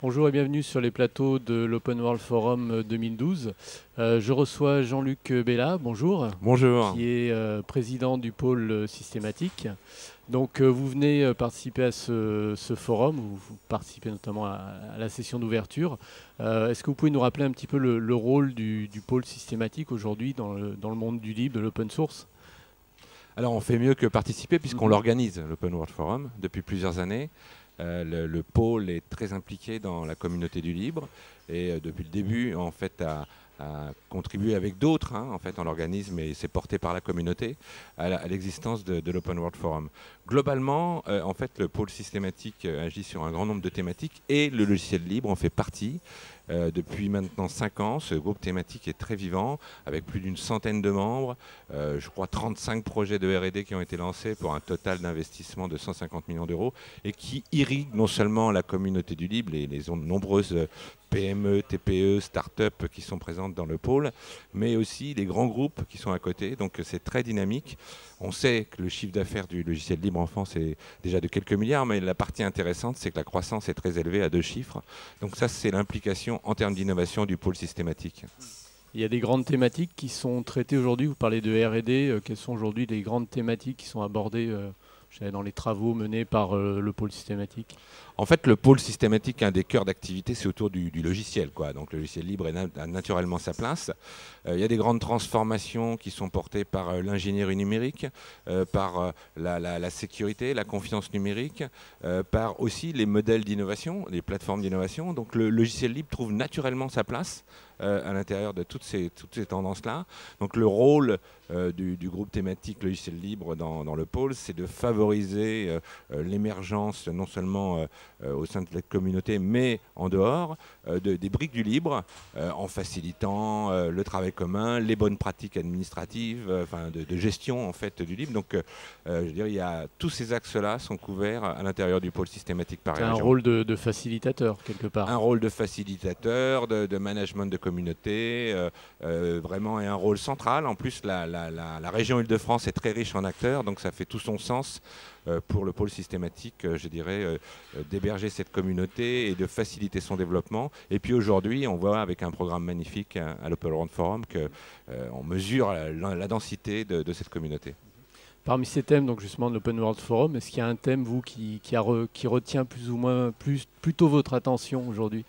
Bonjour et bienvenue sur les plateaux de l'Open World Forum 2012. Je reçois Jean-Luc Bella, bonjour. Bonjour. Qui est président du pôle systématique. Donc vous venez participer à ce forum, vous participez notamment à la session d'ouverture. Est-ce que vous pouvez nous rappeler un petit peu le rôle du pôle systématique aujourd'hui dans le monde du libre, de l'open source? Alors on fait mieux que participer puisqu'on l'organise, l'Open World Forum, depuis plusieurs années. Le pôle est très impliqué dans la communauté du libre et depuis le début en fait a contribué avec d'autres. En fait, on l'organise, mais c'est porté par la communauté à l'existence de l'Open World Forum. Globalement, en fait, le pôle systématique agit sur un grand nombre de thématiques et le logiciel libre en fait partie. Depuis maintenant 5 ans, ce groupe thématique est très vivant, avec plus d'une centaine de membres, je crois 35 projets de R&D qui ont été lancés pour un total d'investissement de 150 millions d'euros et qui irriguent non seulement la communauté du libre, les nombreuses PME, TPE, start-up qui sont présentes dans le pôle, mais aussi les grands groupes qui sont à côté. Donc c'est très dynamique. On sait que le chiffre d'affaires du logiciel libre en France est déjà de quelques milliards, mais la partie intéressante, c'est que la croissance est très élevée à 2 chiffres. Donc ça, c'est l'implication en termes d'innovation du pôle systématique. Il y a des grandes thématiques qui sont traitées aujourd'hui. Vous parlez de R&D. Quelles sont aujourd'hui les grandes thématiques qui sont abordées dans les travaux menés par le pôle systématique? En fait, le pôle systématique, un des cœurs d'activité, c'est autour du logiciel, Donc le logiciel libre a naturellement sa place. Il y a des grandes transformations qui sont portées par l'ingénierie numérique, par la sécurité, la confiance numérique, par aussi les modèles d'innovation, les plateformes d'innovation. Donc le logiciel libre trouve naturellement sa place à l'intérieur de toutes ces tendances-là. Donc le rôle du groupe thématique logiciel libre dans le pôle, c'est de favoriser l'émergence non seulement au sein de la communauté, mais en dehors des briques du libre, en facilitant le travail commun, les bonnes pratiques administratives, de gestion en fait du libre. Donc, je veux dire, il y a tous ces axes-là sont couverts à l'intérieur du pôle systématique Paris Région. C'est un rôle de facilitateur quelque part. Un rôle de facilitateur, de management de communauté, vraiment, et un rôle central. En plus, la région Île-de-France est très riche en acteurs, donc ça fait tout son sens pour le pôle systématique, je dirais, d'héberger cette communauté et de faciliter son développement. Et puis aujourd'hui, on voit avec un programme magnifique à l'Open World Forum qu'on mesure la densité de cette communauté. Parmi ces thèmes, donc justement de l'Open World Forum, est-ce qu'il y a un thème, vous, qui retient plus ou moins plutôt votre attention aujourd'hui?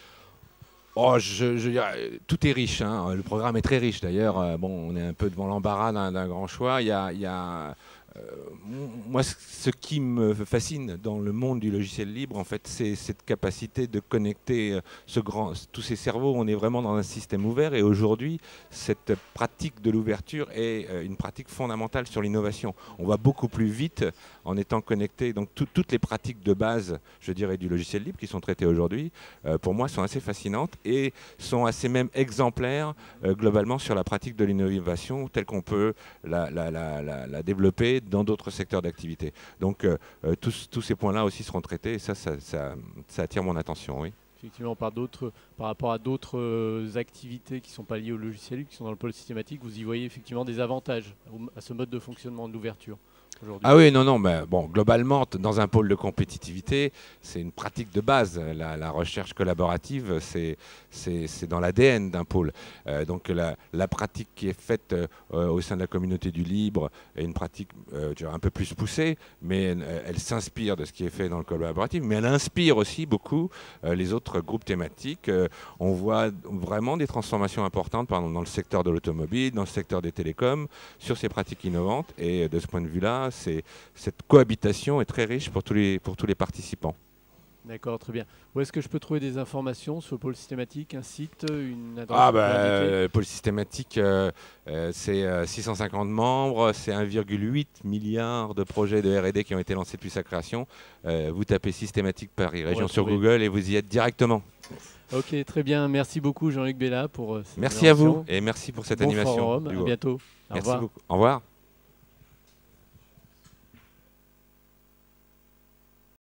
Oh, tout est riche, Le programme est très riche d'ailleurs. On est un peu devant l'embarras d'un grand choix. Moi, ce qui me fascine dans le monde du logiciel libre, en fait, c'est cette capacité de connecter tous ces cerveaux. On est vraiment dans un système ouvert et aujourd'hui, cette pratique de l'ouverture est une pratique fondamentale sur l'innovation. On va beaucoup plus vite en étant connecté. Donc, toutes les pratiques de base, je dirais, du logiciel libre qui sont traitées aujourd'hui, pour moi, sont assez fascinantes et sont assez même exemplaires globalement sur la pratique de l'innovation telle qu'on peut la développer dans d'autres secteurs d'activité. Donc tous ces points-là aussi seront traités et ça attire mon attention, oui. Effectivement, par rapport à d'autres activités qui ne sont pas liées au logiciel libre, qui sont dans le pôle systématique, vous y voyez effectivement des avantages à ce mode de fonctionnement de l'ouverture? Ah oui, non, mais bon, globalement, dans un pôle de compétitivité, c'est une pratique de base. La recherche collaborative, c'est dans l'ADN d'un pôle. Donc la pratique qui est faite au sein de la communauté du libre est une pratique un peu plus poussée, mais elle s'inspire de ce qui est fait dans le collaboratif, mais elle inspire aussi beaucoup les autres groupes thématiques. On voit vraiment des transformations importantes, par exemple, dans le secteur de l'automobile, dans le secteur des télécoms, sur ces pratiques innovantes. Et de ce point de vue-là, cette cohabitation est très riche pour tous les participants. D'accord, très bien. Où est-ce que je peux trouver des informations sur le pôle systématique, un site, une adresse? Le pôle systématique, c'est 650 membres, c'est 1,8 milliard de projets de R&D qui ont été lancés depuis sa création. Vous tapez systématique Paris Région sur Google et vous y êtes directement. Ok, très bien. Merci beaucoup Jean-Luc Bella pour cette Merci à vous et merci pour cette animation. Forum. À bientôt. Merci beaucoup. Au revoir.